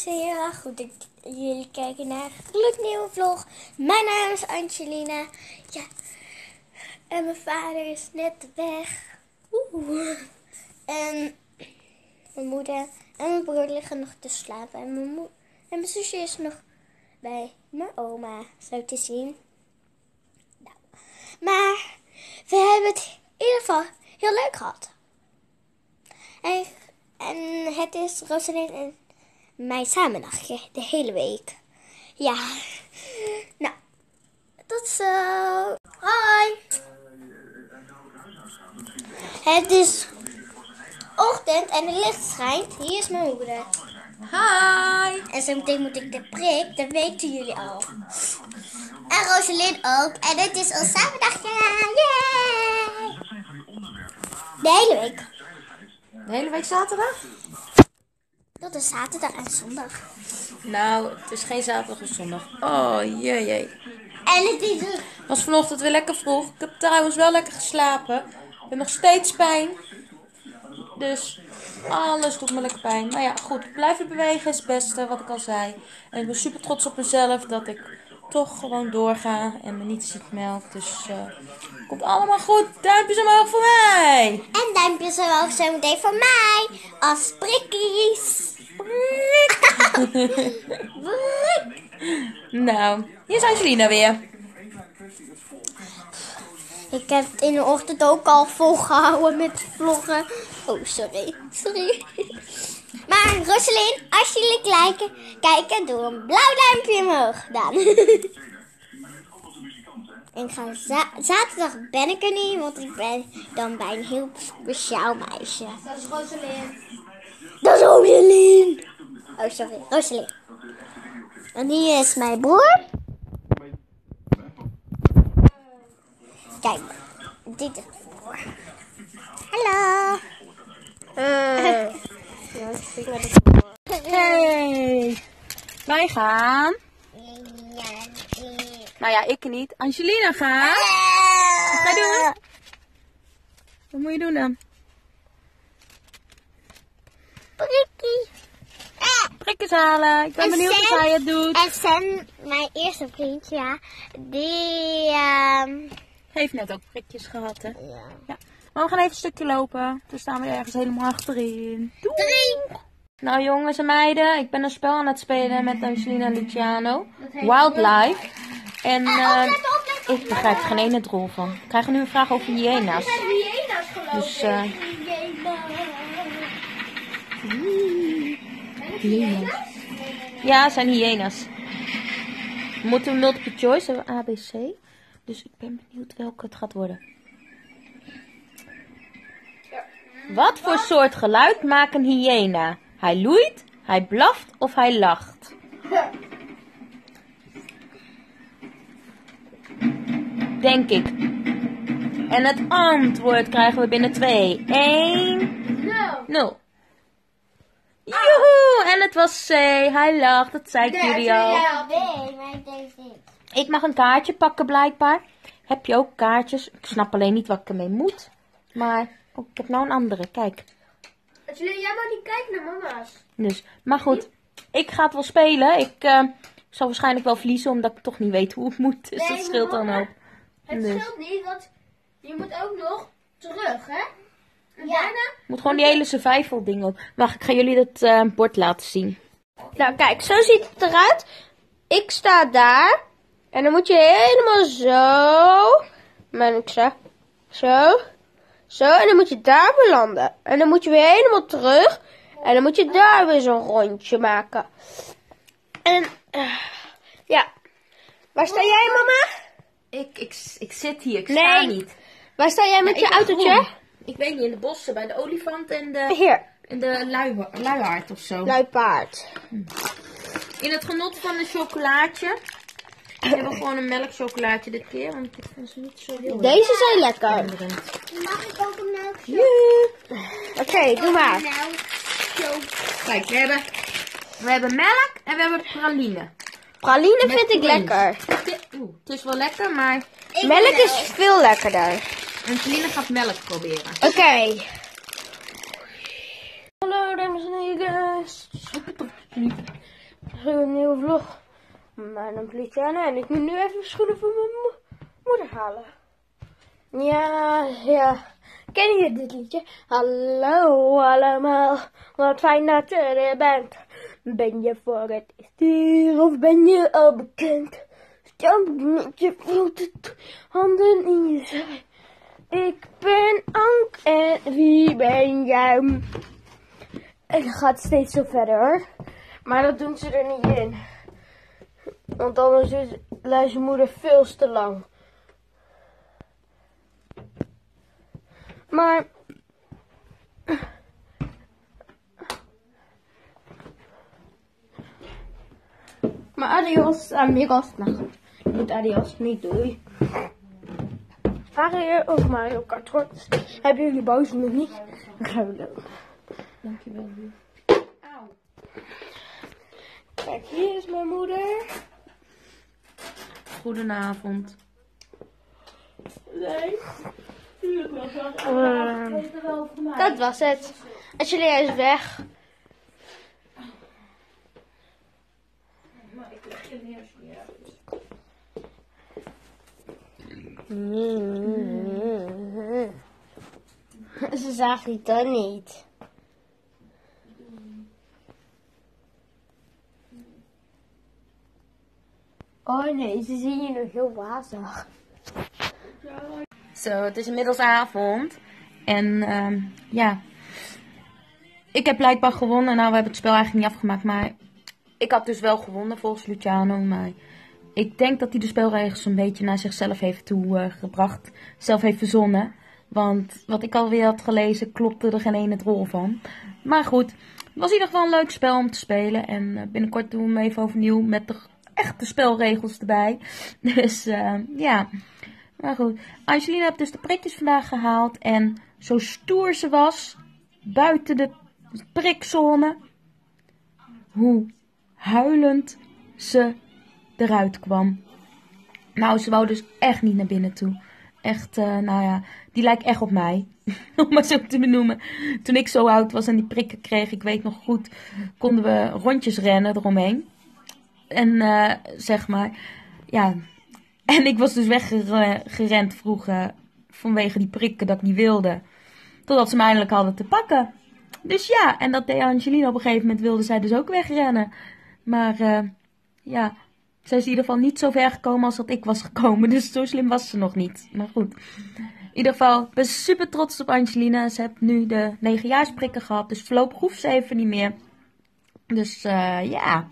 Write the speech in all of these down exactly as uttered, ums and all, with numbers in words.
heel erg goed dat jullie kijken naar een gloednieuwe vlog. Mijn naam is Angelina. Ja, en mijn vader is net weg. Oeh. En mijn moeder en mijn broer liggen nog te slapen. En mijn, mo en mijn zusje is nog bij mijn oma, zo te zien. Nou. Maar we hebben het in ieder geval heel leuk gehad. En, en het is Rosalind en mijn samennachtje de hele week. Ja. Nou, tot zo. Hoi. Het is ochtend en het licht schijnt. Hier is mijn moeder. Hi. En zo meteen moet ik de prik, dat weten jullie al. En Rosalind ook. En het is ons samennachtje. Yay! De hele week. De hele week zaterdag? Tot is zaterdag en zondag. Nou, het is geen zaterdag of zondag. Oh, jee, jee. En het is een... Was vanochtend weer lekker vroeg. Ik heb trouwens wel lekker geslapen. Ik heb nog steeds pijn. Dus alles doet me lekker pijn. Maar ja, goed. Blijven bewegen is het beste, wat ik al zei. En ik ben super trots op mezelf dat ik toch gewoon doorga en me niet ziek meld. Dus uh, komt allemaal goed. Duimpjes omhoog voor mij. En duimpjes omhoog zo meteen voor mij. Als prikkies. Nou, hier is Angelina weer. Ik heb het in de ochtend ook al volgehouden met vloggen. Oh, sorry. Sorry. Maar Rosalind, als jullie kijken, kijken, doe een blauw duimpje omhoog dan. En ik ga za zaterdag ben ik er niet, want ik ben dan bij een heel speciaal meisje. Dat is Rosalind. Dat is Rosalind. Oh, sorry. Rosalind. En hier is mijn broer. Kijk, dit is mijn broer. Hallo. Hey. Hey. Wij gaan. Nou ja, ik niet. Angelina gaat. Wat ga je doen? Wat moet je doen dan? Prikkie. Prikjes halen. Ik ben En benieuwd Sam- hoe zij het doet. En Sam, mijn eerste vriendje, ja, die... ehm Heeft net ook prikjes gehad, hè? ja. Ja. Maar we gaan even een stukje lopen. Toen staan we ergens helemaal achterin. Doei. Drie. Nou jongens en meiden, ik ben een spel aan het spelen met Angelina Luciano. Wildlife. En uh, ik begrijp er geen ene drol van. We krijgen nu een vraag over hyena's. Hyena's geloof Dus, uh, Hyena's? ja, het zijn hyena's. We moeten een multiple choice hebben, A, B, C. Dus ik ben benieuwd welke het gaat worden. Wat voor soort geluid maakt een hyena? Hij loeit, hij blaft of hij lacht? Denk ik. En het antwoord krijgen we binnen twee, één, nul. Joehoe! En het was C. Hij lacht, dat zei ik jullie al. Nee, maar ik denk niet. Ik mag een kaartje pakken blijkbaar. Heb je ook kaartjes? Ik snap alleen niet wat ik ermee moet. Maar, oh, ik heb nou een andere, kijk. Jullie, jij mag niet kijken naar mama's. Dus, maar goed, ik ga het wel spelen. Ik uh, zal waarschijnlijk wel verliezen, omdat ik toch niet weet hoe het moet. Dus Nee, dat scheelt dan mama, ook. Het Dus. scheelt niet, want je moet ook nog terug, hè? En ja. Daarna... Ik moet gewoon die hele survival ding op. Wacht, ik ga jullie dat uh, bord laten zien. Nou kijk, zo ziet het eruit. Ik sta daar. En dan moet je helemaal zo. Maar ik zeg. Zo. Zo. En dan moet je daar weer landen. En dan moet je weer helemaal terug. En dan moet je daar weer zo'n rondje maken. En. Uh, ja. Waar sta jij, mama? Ik, ik, ik zit hier, ik Nee. sta niet. Waar sta jij met Ja, je ik ben autootje? groen. Ik weet niet, in de bossen, bij de olifant en de, Hier. en de lui, luiaard of zo. Luipaard. In het genot van een chocolaatje. We hebben gewoon een melkchocolaatje dit keer, want ik vind ze niet zo heel Deze zijn lekker. Mag ik ook een melk? Oké, okay, doe maar. Kijk, we hebben, we hebben melk en we hebben praline. Praline Met vind ik prins. lekker. Oeh, het is wel lekker, maar Melk is veel lekkerder. Angelina gaat melk proberen. Oké. Okay. Hallo dames en heren. een nieuwe vlog. Mijn naam is Luciana en ik moet nu even de schoenen van mijn mo moeder halen. Ja, ja. Ken je dit liedje? Hallo allemaal, wat fijn dat je er bent. Ben je voor het eerst hier of ben je al bekend? Stamp met je blote handen in je zij. Ik ben Ank en wie ben jij? En het gaat steeds zo verder hoor. Maar dat doen ze er niet in. Want anders is luistert moeder veel te lang. Maar... Maar adios, amigos. Nou goed, niet adios, niet doei. Vragen hier over Mario Kart wordt. Hebben jullie boos nog niet? Dan gaan we doen. Dankjewel. Auw. Kijk, hier is mijn moeder. Goedenavond. Nee. Tuurlijk wel. Uh, dat was het. Angelina is weg. Maar ik leg je neer als je niet uit. Ze zagen het dan niet. Oh nee, ze zien je nog heel wazig. Zo, het is inmiddels avond. En um, ja, ik heb blijkbaar gewonnen. Nou, we hebben het spel eigenlijk niet afgemaakt, maar ik had dus wel gewonnen volgens Luciano. Maar ik denk dat hij de spelregels een beetje naar zichzelf heeft toegebracht. Uh, zelf heeft verzonnen. Want wat ik alweer had gelezen, klopte er geen ene rol van. Maar goed, het was in ieder geval een leuk spel om te spelen. En uh, binnenkort doen we hem even overnieuw met de echte spelregels erbij. Dus uh, ja... Maar goed, Angelina heeft dus de prikjes vandaag gehaald. En zo stoer ze was, buiten de prikzone, hoe huilend ze eruit kwam. Nou, ze wou dus echt niet naar binnen toe. Echt, uh, nou ja, die lijkt echt op mij. Om maar zo te benoemen. Toen ik zo oud was en die prikken kreeg, ik weet nog goed, konden we rondjes rennen eromheen. En uh, zeg maar, ja... En ik was dus weggerend vroeger vanwege die prikken dat ik niet wilde. Totdat ze me eindelijk hadden te pakken. Dus ja, en dat deed Angelina op een gegeven moment, wilde zij dus ook wegrennen. Maar uh, ja, zij is in ieder geval niet zo ver gekomen als dat ik was gekomen. Dus zo slim was ze nog niet. Maar goed, in ieder geval, ik ben super trots op Angelina. Ze heeft nu de negenjaarsprikken gehad, dus voorlopig hoeft ze even niet meer. Dus uh, ja.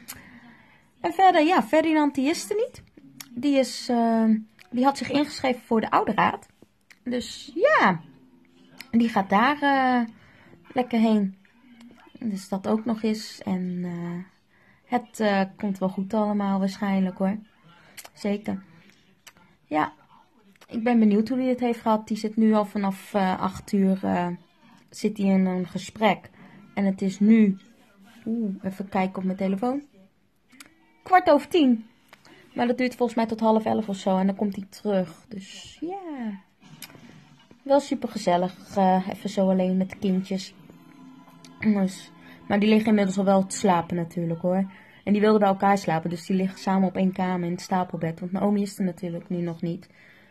En verder, ja, Ferdinand die is er niet. Die, is, uh, die had zich ingeschreven voor de ouderraad. Dus ja, die gaat daar uh, lekker heen. Dus dat ook nog eens. En uh, het uh, komt wel goed allemaal waarschijnlijk hoor. Zeker. Ja, ik ben benieuwd hoe hij het heeft gehad. Die zit nu al vanaf uh, acht uur uh, zit hij in een gesprek. En het is nu, oeh, even kijken op mijn telefoon. Kwart over tien. Maar dat duurt volgens mij tot half elf of zo. En dan komt hij terug. Dus ja. Yeah. Wel super gezellig. Uh, even zo alleen met de kindjes. Dus, maar die liggen inmiddels al wel te slapen natuurlijk hoor. En die wilden bij elkaar slapen. Dus die liggen samen op één kamer in het stapelbed. Want Naomi is er natuurlijk nu nog niet.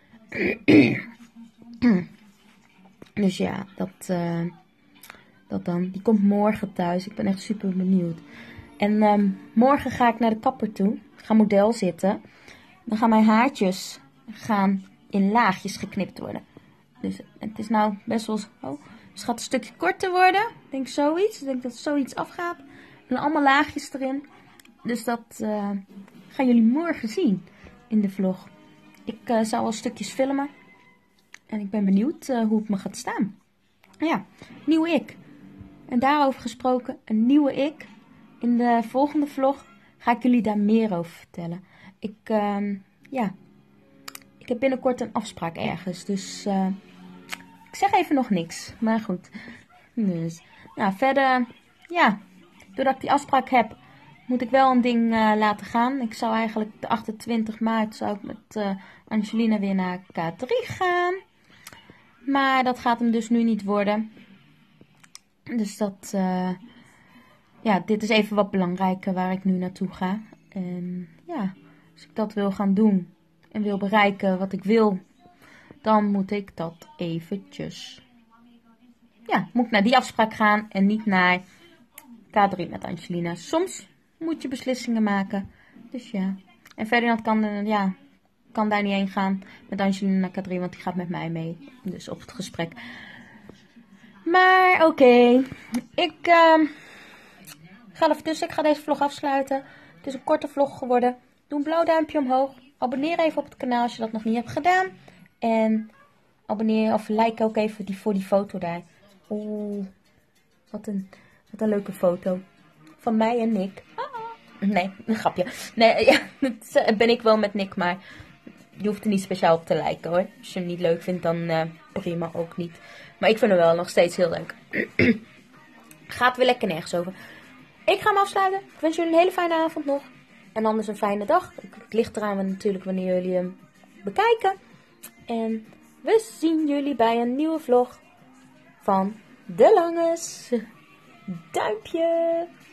Dus ja, dat, uh, dat dan. Die komt morgen thuis. Ik ben echt super benieuwd. En um, morgen ga ik naar de kapper toe. Ik ga model zitten. Dan gaan mijn haartjes gaan in laagjes geknipt worden. Dus het is nou best wel... Oh, het gaat een stukje korter worden. Ik denk zoiets. Ik denk dat zoiets afgaat. En allemaal laagjes erin. Dus dat uh, gaan jullie morgen zien in de vlog. Ik uh, zal wel stukjes filmen. En ik ben benieuwd uh, hoe het me gaat staan. Ja, nieuwe ik. En daarover gesproken, een nieuwe ik. In de volgende vlog ga ik jullie daar meer over vertellen. Ik, uh, ja, ik heb binnenkort een afspraak ergens. Dus uh, ik zeg even nog niks. Maar goed. Dus, nou, verder, ja, doordat ik die afspraak heb, moet ik wel een ding uh, laten gaan. Ik zou eigenlijk de achtentwintig maart zou ik met uh, Angelina weer naar K drie gaan. Maar dat gaat hem dus nu niet worden. Dus dat... Uh, ja, dit is even wat belangrijker waar ik nu naartoe ga. En ja, als ik dat wil gaan doen en wil bereiken wat ik wil, dan moet ik dat eventjes... Ja, moet ik naar die afspraak gaan en niet naar K drie met Angelina. Soms moet je beslissingen maken. Dus ja. En Ferdinand kan, uh, ja, kan daar niet heen gaan met Angelina naar K drie, want die gaat met mij mee. Dus op het gesprek. Maar oké. Okay. Ik uh, ga er tussen. Ik ga deze vlog afsluiten. Het is een korte vlog geworden. Doe een blauw duimpje omhoog. Abonneer even op het kanaal als je dat nog niet hebt gedaan. En abonneer of like ook even die, voor die foto daar. Oeh, wat een, wat een leuke foto. Van mij en Nick. Nee, een grapje. Nee, ja, dat ben ik wel met Nick, maar je hoeft er niet speciaal op te liken hoor. Als je hem niet leuk vindt, dan uh, prima ook niet. Maar ik vind hem wel nog steeds heel leuk. Gaat weer lekker nergens over. Ik ga hem afsluiten. Ik wens jullie een hele fijne avond nog. En anders een fijne dag. Het ligt eraan natuurlijk wanneer jullie hem bekijken. En we zien jullie bij een nieuwe vlog van De Langes. Duimpje!